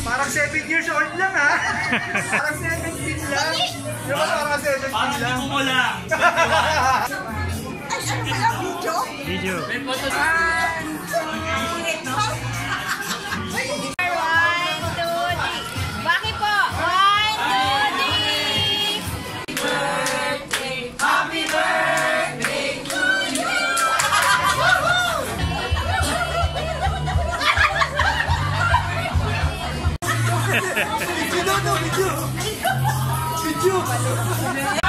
Parang 7 years old lang ha. Parang 17 lang. Di ba parang 17 parang lang? mo lang. Ay, ano pala? Video? Video. May photo. Bakit po? 1, 2, 3! Happy birthday to you! Video.